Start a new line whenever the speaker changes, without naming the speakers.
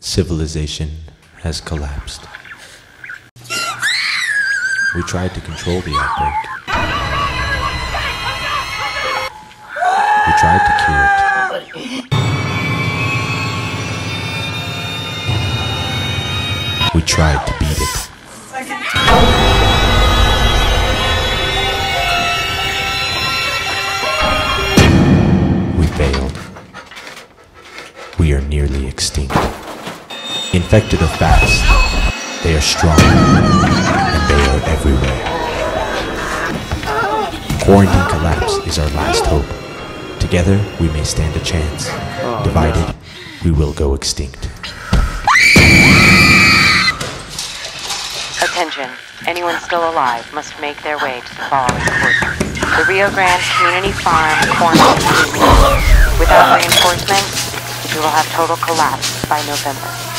Civilization has collapsed. We tried to control the outbreak. We tried to cure it. We tried to beat it. We failed. We are nearly extinct. Infected are fast, they are strong, and they are everywhere. Quarantine collapse is our last hope. Together, we may stand a chance. Divided, we will go extinct.
Attention, anyone still alive must make their way to the following coordinates. The Rio Grande Community Farm quarantine. Without reinforcements, we will have total collapse by November.